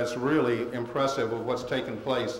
It's really impressive of what's taken place.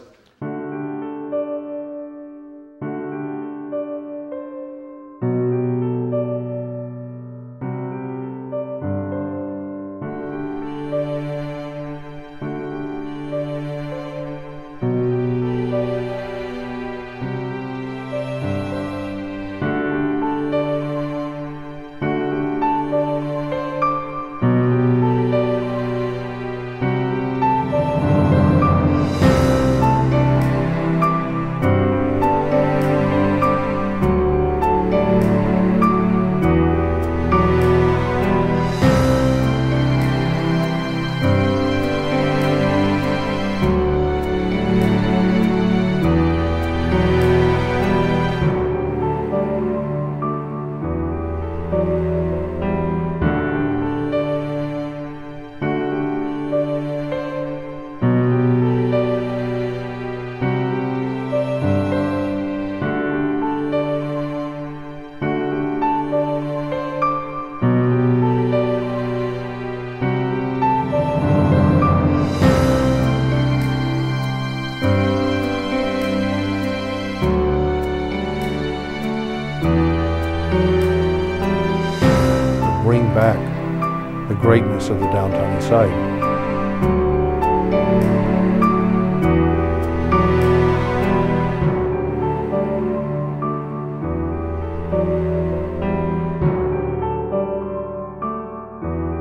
Bring back the greatness of the downtown east side.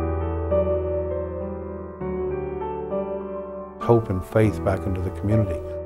Hope and faith back into the community.